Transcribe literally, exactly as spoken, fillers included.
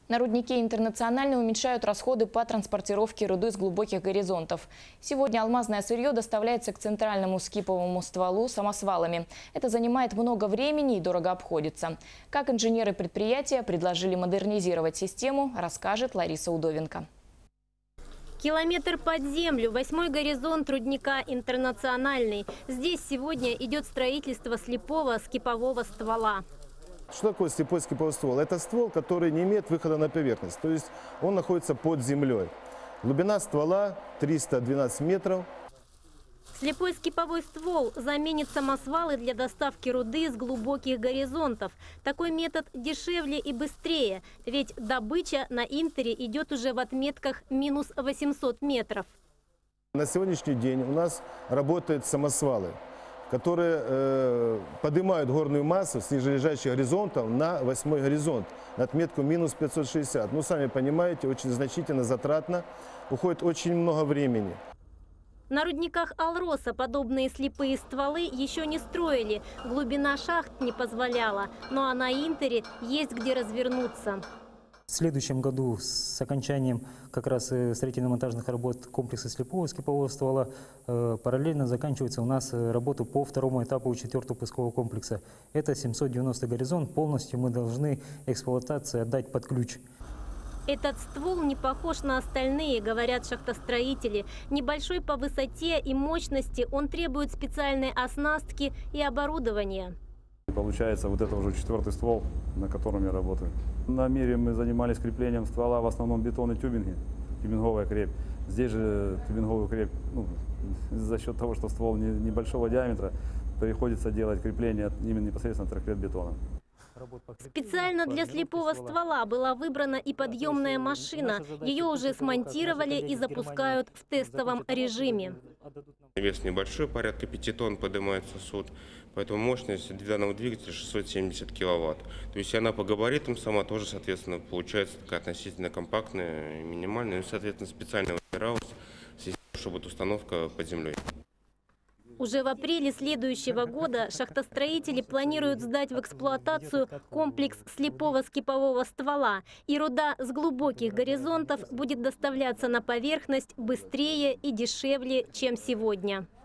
На руднике «Интернациональный» уменьшают расходы по транспортировке руды с глубоких горизонтов. Сегодня алмазное сырье доставляется к центральному скиповому стволу самосвалами. Это занимает много времени и дорого обходится. Как инженеры предприятия предложили модернизировать систему, расскажет Лариса Удовенко. Километр под землю, восьмой горизонт рудника «Интернациональный». Здесь сегодня идет строительство слепого скипового ствола. Что такое слепой скиповой ствол? Это ствол, который не имеет выхода на поверхность, то есть он находится под землей. Глубина ствола триста двенадцать метров. Слепой скиповой ствол заменит самосвалы для доставки руды с глубоких горизонтов. Такой метод дешевле и быстрее, ведь добыча на Интере идет уже в отметках минус восемьсот метров. На сегодняшний день у нас работают самосвалы, которые э, поднимают горную массу с нижележащих горизонтов на восьмой горизонт, на отметку минус пятьсот шестьдесят. Ну, сами понимаете, очень значительно затратно, уходит очень много времени. На рудниках Алроса подобные слепые стволы еще не строили, глубина шахт не позволяла, ну а на Интере есть где развернуться. В следующем году с окончанием как раз строительно-монтажных работ комплекса слепого скипового ствола параллельно заканчивается у нас работа по второму этапу четвертого пускового комплекса. Это семьсот девяностый горизонт, полностью мы должны эксплуатации отдать под ключ. Этот ствол не похож на остальные, говорят шахтостроители. Небольшой по высоте и мощности, он требует специальной оснастки и оборудования. Получается вот это уже четвертый ствол, на котором я работаю. На Мире мы занимались креплением ствола, в основном бетон и тюбинги, тюбинговая крепь. Здесь же тюбинговую крепь, ну, за счет того, что ствол не, небольшого диаметра, приходится делать крепление именно непосредственно трехлет-бетона. Специально для слепого ствола была выбрана и подъемная машина. Ее уже смонтировали и запускают в тестовом режиме. Вес небольшой, порядка пяти тонн поднимается суд, поэтому мощность данного двигателя шестьсот семьдесят киловатт. То есть она по габаритам сама тоже, соответственно, получается такая относительно компактная, минимальная, и, соответственно, специально выбиралась, чтобы эта установка под землей. Уже в апреле следующего года шахтостроители планируют сдать в эксплуатацию комплекс слепого скипового ствола. И руда с глубоких горизонтов будет доставляться на поверхность быстрее и дешевле, чем сегодня.